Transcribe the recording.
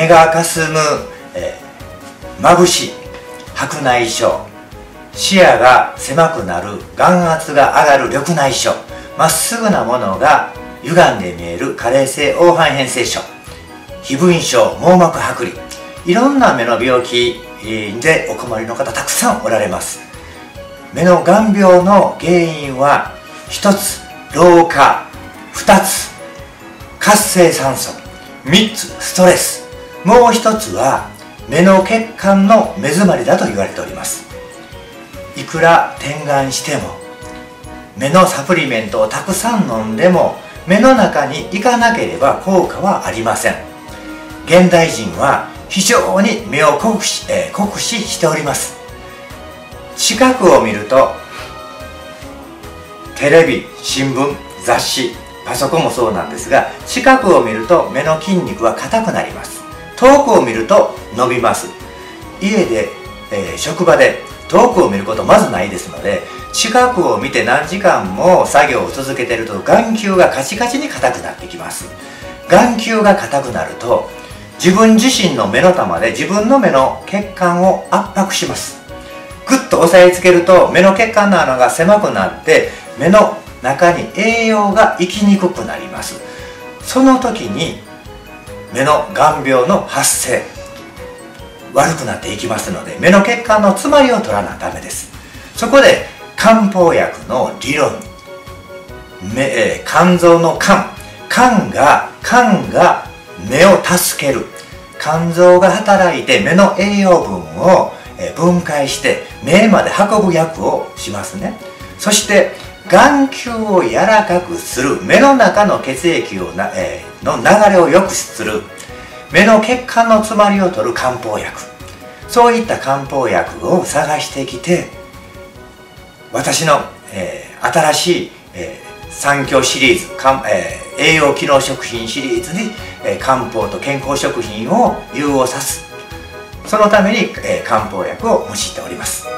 目がかすむ、眩しい白内障、視野が狭くなる眼圧が上がる緑内障、まっすぐなものが歪んで見える加齢性黄斑変性症、皮膚炎症、網膜剥離、いろんな目の病気でお困りの方たくさんおられます。目の眼病の原因は1つ老化、2つ活性酸素、3つストレス、もう1つは目の血管の目詰まりだと言われております。いくら点眼しても目のサプリメントをたくさん飲んでも目の中に行かなければ効果はありません。現代人は非常に目を酷使しております。近くを見るとテレビ、新聞、雑誌、パソコンもそうなんですが、近くを見ると目の筋肉は硬くなります。遠くを見ると伸びます。家で、職場で遠くを見ることまずないですので、近くを見て何時間も作業を続けていると眼球がカチカチに硬くなってきます。眼球が硬くなると自分自身の目の玉で自分の目の血管を圧迫します。ぐっと押さえつけると目の血管の穴が狭くなって目の中に栄養が行きにくくなります。その時に目の眼病の発生悪くなっていきますので、目の血管の詰まりを取らなダメです。そこで漢方薬の理論、肝臓の肝が目を助ける、肝臓が働いて目の栄養分を分解して目まで運ぶ役をしますね。そして眼球を柔らかくする、目の中の血液の流れを良くする、目の血管の詰まりを取る漢方薬、そういった漢方薬を探してきて、私の、新しい、三協シリーズ、栄養機能食品シリーズに、漢方と健康食品を融合さす、そのために、漢方薬を用いております。